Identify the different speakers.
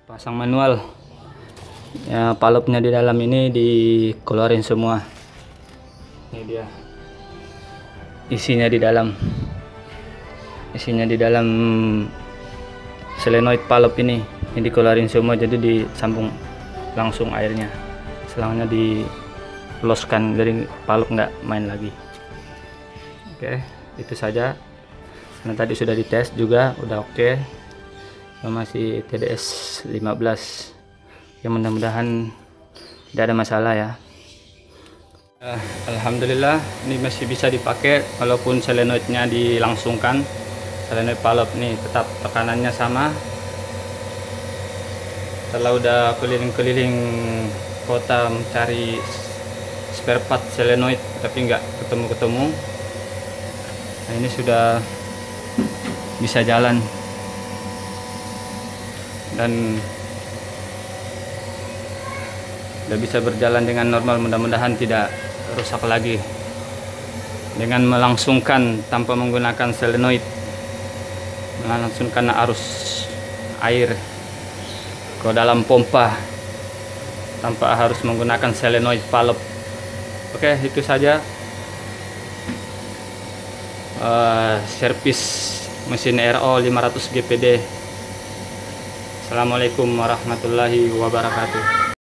Speaker 1: Pasang manual ya, palupnya di dalam ini dikeluarin semua. Ini dia isinya di dalam solenoid palup ini dikeluarin semua, jadi disambung langsung airnya, selangnya diloskan jadi palup nggak main lagi. Oke, itu saja. Karena tadi sudah dites juga udah oke. Masih TDS 15 ya, mudah-mudahan tidak ada masalah ya. Alhamdulillah ini masih bisa dipakai walaupun solenoidnya dilangsungkan. Solenoid palup nih tetap tekanannya sama. Setelah udah keliling-keliling kota mencari spare part solenoid tapi nggak ketemu-ketemu, nah ini sudah bisa jalan dan udah bisa berjalan dengan normal. Mudah-mudahan tidak rusak lagi dengan melangsungkan tanpa menggunakan solenoid, melangsungkan arus air ke dalam pompa tanpa harus menggunakan solenoid palup. Oke, itu saja servis mesin RO 500 GPD. Assalamualaikum warahmatullahi wabarakatuh.